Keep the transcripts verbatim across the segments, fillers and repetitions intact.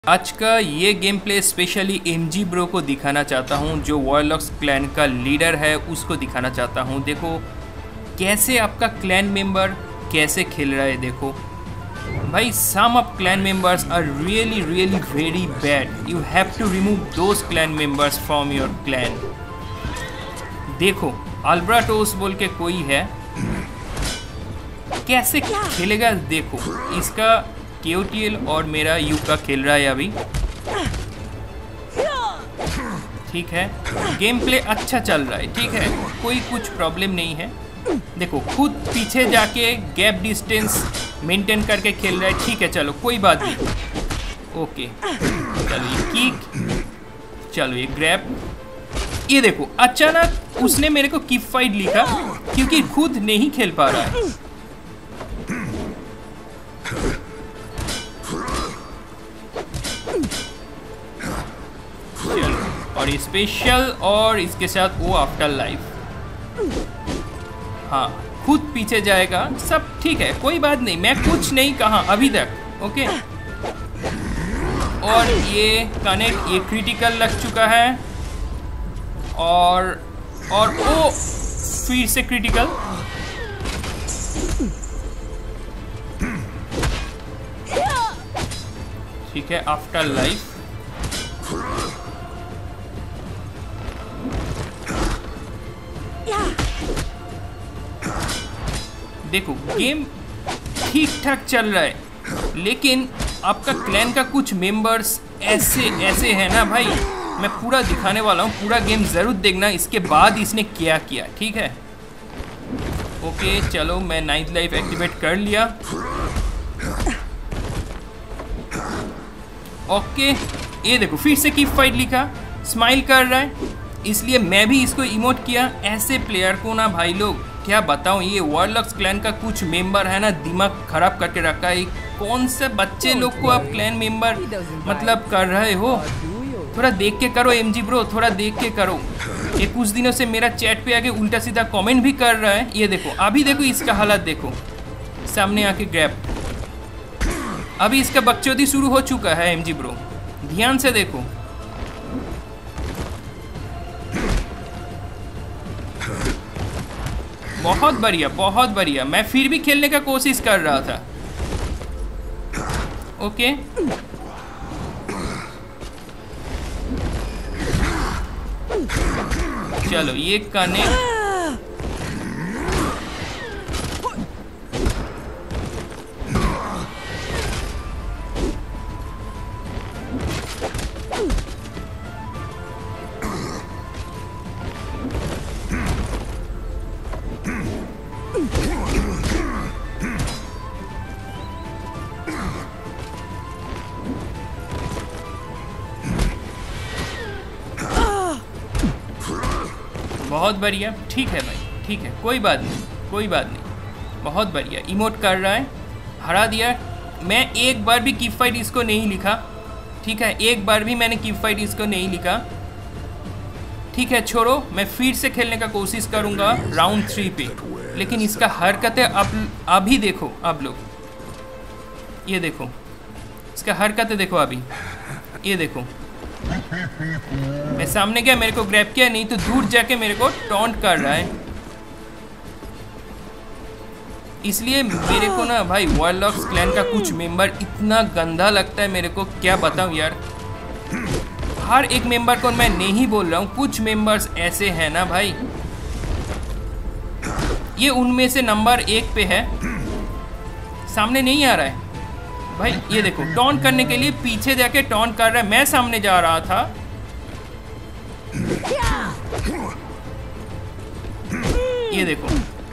आज का ये game play specially MG bro को दिखाना चाहता हूँ, जो वॉरलॉक्स क्लैन का लीडर है उसको दिखाना चाहता हूँ। देखो कैसे आपका क्लैन मेंबर कैसे खेल रहा है। देखो भाई, some of clan members are really really very bad. You have to remove those clan members from your clan. देखो अल्ब्राटोस बोल के कोई है, कैसे खेलेगा। देखो इसका केओटीएल और मेरा यू का खेल रहा है अभी। ठीक है, गेम प्ले अच्छा चल रहा है। ठीक है, कोई कुछ प्रॉब्लम नहीं है। देखो खुद पीछे जाके गैप डिस्टेंस मेंटेन करके खेल रहा है। ठीक है, चलो कोई बात नहीं। ओके चलो ये किक, चलो ये ग्रैब। ये देखो अचानक उसने मेरे को कीप फाइट लिखा क्योंकि खुद नहीं खेल पा रहा है। और स्पेशल और इसके साथ वो आफ्टर लाइफ। हाँ खुद पीछे जाएगा, सब ठीक है, कोई बात नहीं। मैं कुछ नहीं कहा अभी तक। ओके, और ये कनेक्ट, ये क्रिटिकल लग चुका है। और और ओ फिर से क्रिटिकल। ठीक है, आफ्टर लाइफ। देखो गेम ठीक ठाक चल रहा है, लेकिन आपका क्लैन का कुछ मेंबर्स ऐसे ऐसे है ना भाई। मैं पूरा दिखाने वाला हूँ, पूरा गेम ज़रूर देखना, इसके बाद इसने क्या किया। ठीक है, ओके चलो मैं नाइन्थ लाइफ एक्टिवेट कर लिया। ओके ये देखो फिर से कीप फाइट लिखा, स्माइल कर रहा है, इसलिए मैं भी इसको इमोट किया। ऐसे प्लेयर को ना भाई लोग क्या बताऊं, ये वॉरलॉक्स क्लैन का कुछ मेंबर है ना, दिमाग खराब करके रखा है। कौन से बच्चे लोग को आप क्लैन मेंबर मतलब कर रहे हो? थोड़ा देख के करो एमजी ब्रो, थोड़ा देख के करो। ये कुछ दिनों से मेरा चैट पे आके उल्टा सीधा कमेंट भी कर रहा है। ये देखो अभी देखो इसका हालत देखो, सामने आके ग्रैब। अभी इसका बकचोदी शुरू हो चुका है एमजी ब्रो, ध्यान से देखो। बहुत बढ़िया बहुत बढ़िया, मैं फिर भी खेलने का कोशिश कर रहा था। ओके चलो ये कनेक्ट। बहुत बढ़िया, ठीक है भाई, ठीक है, कोई बात नहीं कोई बात नहीं। बहुत बढ़िया इमोट कर रहा है, हरा दिया। मैं एक बार भी कीप फाइट इसको नहीं लिखा। ठीक है, एक बार भी मैंने कीप फाइट इसको नहीं लिखा। ठीक है छोड़ो, मैं फिर से खेलने का कोशिश करूँगा राउंड थ्री पे। लेकिन इसका हरकतें अब अभी देखो, अब लोग ये देखो इसका हरकतें देखो अभी। ये देखो मैं सामने गया, मेरे को ग्रैब किया, नहीं तो दूर जाके मेरे को टॉन्ट कर रहा है। इसलिए मेरे को ना भाई वॉरलॉक्स क्लैन का कुछ मेंबर इतना गंदा लगता है, मेरे को क्या बताऊं यार। हर एक मेंबर को मैं नहीं बोल रहा हूँ, कुछ मेंबर्स ऐसे हैं ना भाई। ये उनमें से नंबर एक पे है, सामने नहीं आ रहा है भाई। ये देखो टॉन्ट करने के लिए पीछे जाके टॉन्ट कर रहा है, मैं सामने जा रहा था। ये देखो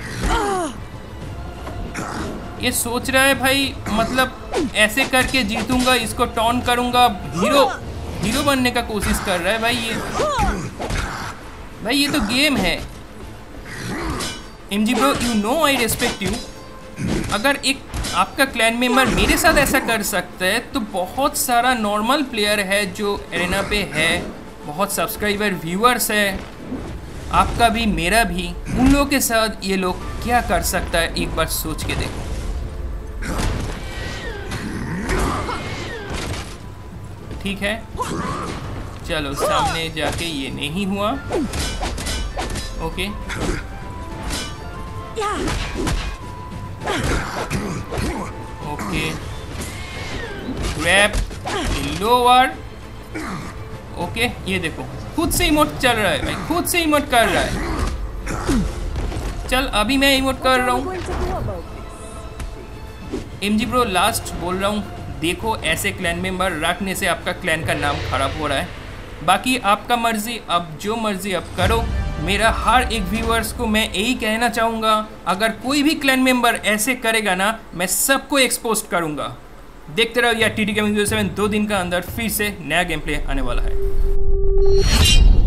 ये सोच रहा है भाई, मतलब ऐसे करके जीतूंगा, इसको टॉन्ट करूंगा, हीरो हीरो बनने का कोशिश कर रहा है भाई। ये भाई ये तो गेम है MG bro, you know I respect you. अगर एक आपका क्लैन मेंबर मेरे साथ ऐसा कर सकता है, तो बहुत सारा नॉर्मल प्लेयर है जो एरेना पे है, बहुत सब्सक्राइबर व्यूअर्स है, आपका भी मेरा भी। उन लोगों के साथ ये लोग क्या कर सकता है, एक बार सोच के देखो। ठीक है, चलो सामने जाके ये नहीं हुआ। Okay okay, grab lower. Okay, ये देखो खुद से इमोट चल रहा है भाई, खुद से इमोट कर रहा है। चल अभी मैं इमोट कर रहा हूँ। एमजी ब्रो लास्ट बोल रहा हूँ, देखो ऐसे क्लैन मेंबर रखने से आपका क्लैन का नाम खराब हो रहा है। बाकी आपका मर्जी, अब जो मर्जी अब करो। मेरा हर एक व्यूअर्स को मैं यही कहना चाहूँगा, अगर कोई भी क्लैन मेंबर ऐसे करेगा ना, मैं सबको एक्सपोज करूँगा। देखते रहो यार T T gaming zero seven, दो दिन का अंदर फिर से नया गेम प्ले आने वाला है।